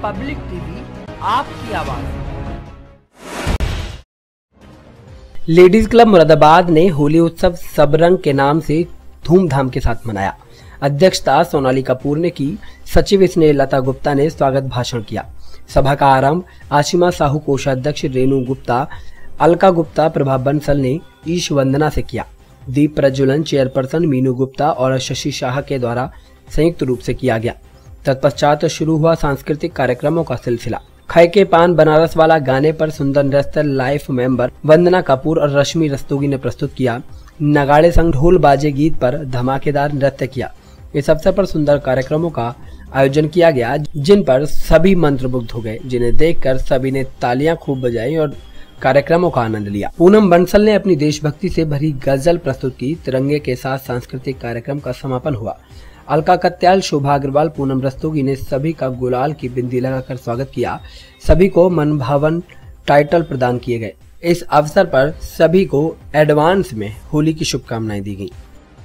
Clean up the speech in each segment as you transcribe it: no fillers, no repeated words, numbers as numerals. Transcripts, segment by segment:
Public TV, आपकी आवाज। Ladies club Moradabad ने होली उत्सव सब रंग के नाम से धूमधाम के साथ मनाया। अध्यक्षता सोनाली कपूर ने की। सचिव स्नेहलता गुप्ता ने स्वागत भाषण किया। सभा का आरंभ आशिमा साहू कोषाध्यक्ष रेणु गुप्ता, अलका गुप्ता, प्रभा बंसल ने ईश वंदना से किया। दीप प्रज्वलन चेयरपर्सन मीनू गुप्ता और शशि शाह के द्वारा संयुक्त रूप से किया गया। तत्पश्चात शुरू हुआ सांस्कृतिक कार्यक्रमों का सिलसिला। खाए के पान बनारस वाला गाने पर सुंदर नृत्य लाइफ मेंबर वंदना कपूर और रश्मि रस्तोगी ने प्रस्तुत किया। नगाड़े संग ढोल बाजे गीत पर धमाकेदार नृत्य किया। इस अवसर पर सुंदर कार्यक्रमों का आयोजन किया गया, जिन पर सभी मंत्रमुग्ध हो गए, जिन्हें देखकर सभी ने तालियां खूब बजाई और कार्यक्रमों का आनंद लिया। पूनम बंसल ने अपनी देशभक्ति से भरी गजल प्रस्तुत की। तिरंगे के साथ सांस्कृतिक कार्यक्रम का समापन हुआ। अलका कत्याल, शोभा अग्रवाल, पूनम रस्तोगी ने सभी का गुलाल की बिंदी लगाकर स्वागत किया। सभी को मनभावन टाइटल प्रदान किए गए। इस अवसर पर सभी को एडवांस में होली की शुभकामनाएं दी गईं।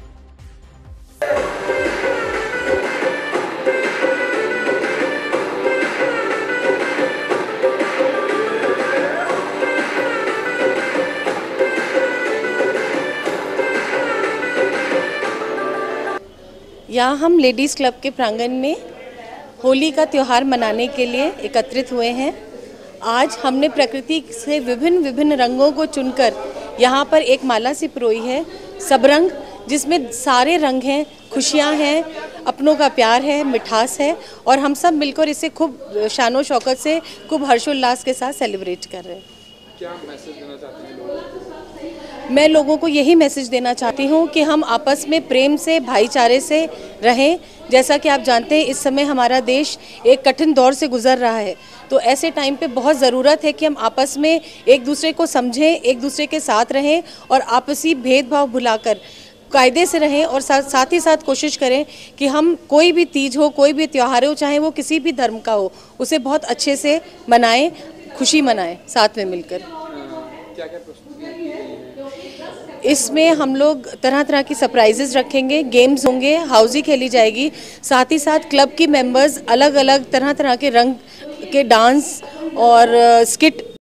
यहाँ हम लेडीज़ क्लब के प्रांगण में होली का त्यौहार मनाने के लिए एकत्रित हुए हैं। आज हमने प्रकृति से विभिन्न रंगों को चुनकर यहाँ पर एक माला सी पिरोई है, सब रंग, जिसमें सारे रंग हैं, खुशियाँ हैं, अपनों का प्यार है, मिठास है, और हम सब मिलकर इसे खूब शानो शौकत से खूब हर्षोल्लास के साथ सेलिब्रेट कर रहे हैं। क्या मैसेज देना चाहते हैं लोगों को? मैं लोगों को यही मैसेज देना चाहती हूँ कि हम आपस में प्रेम से, भाईचारे से रहें। जैसा कि आप जानते हैं, इस समय हमारा देश एक कठिन दौर से गुजर रहा है, तो ऐसे टाइम पे बहुत ज़रूरत है कि हम आपस में एक दूसरे को समझें, एक दूसरे के साथ रहें और आपसी भेदभाव भुलाकर कायदे से रहें, और साथ ही साथ कोशिश करें कि हम कोई भी तीज हो, कोई भी त्यौहार हो, चाहे वो किसी भी धर्म का हो, उसे बहुत अच्छे से मनाएं, खुशी मनाएं साथ में मिलकर। क्या-क्या प्रस्तुतियां की गई हैं? इसमें हम लोग तरह तरह की सरप्राइजेज रखेंगे, गेम्स होंगे, हाउजी खेली जाएगी, साथ ही साथ क्लब की मेंबर्स अलग अलग तरह तरह के रंग के डांस और स्किट